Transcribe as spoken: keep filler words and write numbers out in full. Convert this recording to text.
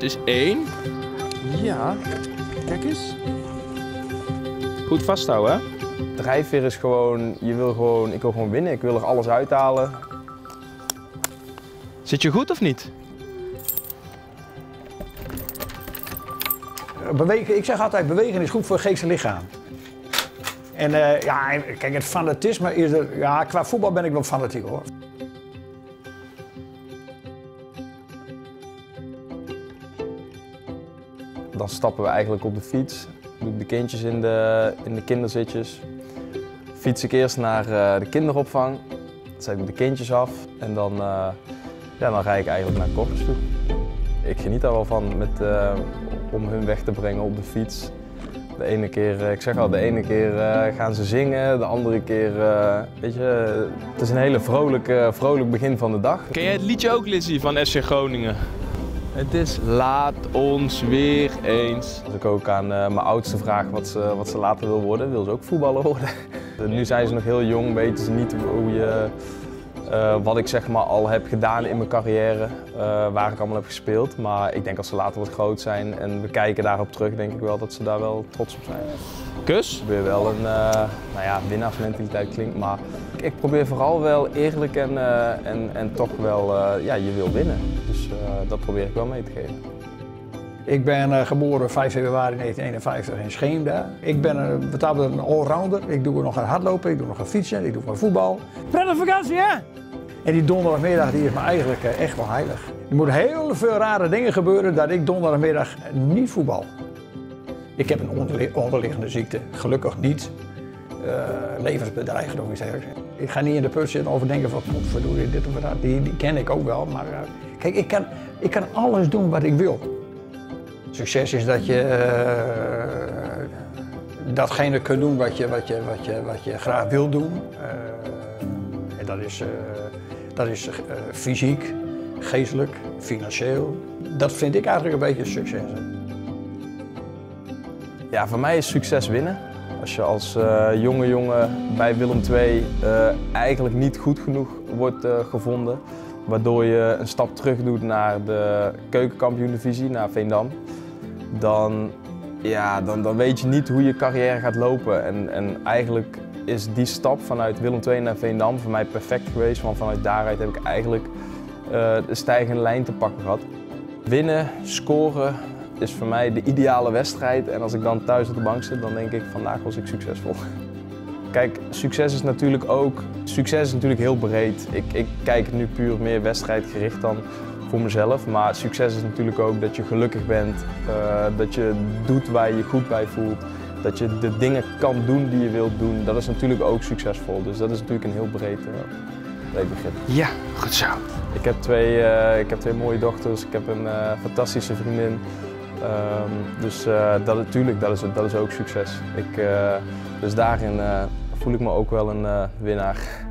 is één. Ja, kijk eens. Goed vasthouden, hè? Drijfveer is gewoon, je wil gewoon, ik wil gewoon winnen. Ik wil er alles uithalen. Zit je goed of niet? Bewegen, ik zeg altijd, bewegen is goed voor geest en lichaam. En uh, ja, kijk, het fanatisme is er, ja, qua voetbal ben ik wel fanatiek hoor. Dan stappen we eigenlijk op de fiets. Doe ik de kindjes in de, in de kinderzitjes. Fiets ik eerst naar uh, de kinderopvang. Dan zet ik de kindjes af en dan, uh, ja, dan rijd ik eigenlijk naar Koppers toe. Ik geniet daar wel van met, uh, om hun weg te brengen op de fiets. De ene keer, ik zeg al, de ene keer uh, gaan ze zingen, de andere keer, uh, weet je, het is een hele vrolijk, uh, vrolijk begin van de dag. Ken jij het liedje ook, Lizzie, van S C Groningen? Het is laat ons weer eens. Als ik ook aan uh, mijn oudste vraag wat ze, wat ze later wil worden, wil ze ook voetballer worden. Nu zijn ze nog heel jong, weten ze niet hoe je, uh, wat ik zeg maar al heb gedaan in mijn carrière, uh, waar ik allemaal heb gespeeld. Maar ik denk als ze later wat groot zijn en we kijken daarop terug, denk ik wel dat ze daar wel trots op zijn. Kus? Ik probeer wel een, uh, nou ja, winnaarsmentaliteit klinkt, maar ik probeer vooral wel eerlijk en, uh, en, en toch wel, uh, ja, je wil winnen. Dus uh, dat probeer ik wel mee te geven. Ik ben uh, geboren vijf februari negentien eenenvijftig in Scheemda. Ik ben een, wat dat betreft een allrounder. Ik doe nog aan hardlopen, ik doe nog aan fietsen, ik doe nog aan voetbal. Prettige vakantie, hè? En die donderdagmiddag die is me eigenlijk uh, echt wel heilig. Er moeten heel veel rare dingen gebeuren dat ik donderdagmiddag niet voetbal. Ik heb een onderli onderliggende ziekte, gelukkig niet. Uh, levensbedreigend of iets dergelijks. Ik ga niet in de put zitten overdenken van verdorie dit of dat. Die, die ken ik ook wel, maar uh, kijk, ik kan, ik kan alles doen wat ik wil. Succes is dat je uh, datgene kunt doen wat je, wat je, wat je, wat je graag wil doen. Uh, en dat is, uh, dat is uh, fysiek, geestelijk, financieel. Dat vind ik eigenlijk een beetje succes. Ja, voor mij is succes winnen. Als je als uh, jonge jongen bij Willem twee uh, eigenlijk niet goed genoeg wordt uh, gevonden, waardoor je een stap terug doet naar de keukenkampioen-divisie, naar Veendam, dan, ja, dan, dan weet je niet hoe je carrière gaat lopen. En, en eigenlijk is die stap vanuit Willem twee naar Veendam voor mij perfect geweest, want vanuit daaruit heb ik eigenlijk uh, de stijgende lijn te pakken gehad. Winnen, scoren is voor mij de ideale wedstrijd en als ik dan thuis op de bank zit, dan denk ik vandaag was ik succesvol. Kijk, succes is natuurlijk ook, succes is natuurlijk heel breed. Ik, ik kijk het nu puur meer wedstrijdgericht dan voor mezelf, maar succes is natuurlijk ook dat je gelukkig bent, uh, dat je doet waar je je goed bij voelt, dat je de dingen kan doen die je wilt doen. Dat is natuurlijk ook succesvol, dus dat is natuurlijk een heel breed, uh, breed begrip. Ja, goed zo. Ik heb twee, uh, ik heb twee mooie dochters, ik heb een uh, fantastische vriendin. Um, dus uh, dat, natuurlijk, dat is, dat is ook succes. Ik, uh, dus daarin uh, voel ik me ook wel een uh, winnaar.